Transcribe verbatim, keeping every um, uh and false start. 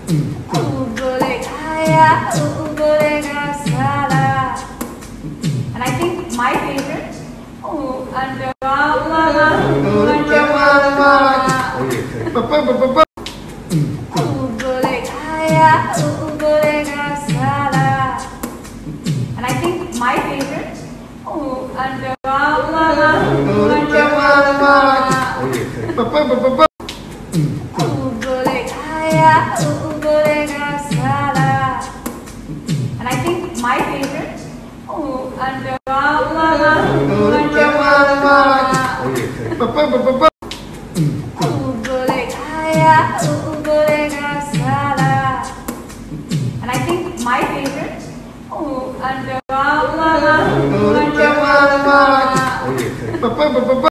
Uh, boleh kaya, uh, boleh nggak salah. And I think my favorite, uh, Antava, Antava. Uh, boleh kaya, uh, boleh nggak salah. And I think my favorite, uh, Antava, Antava. Uh, boleh kaya, uh, boleh nggak salah. And I think my favorite, uh, Antava, Antava. Uh, boleh kaya, uh, boleh nggak salah. And I think my favorite, uh, Antava, Antava.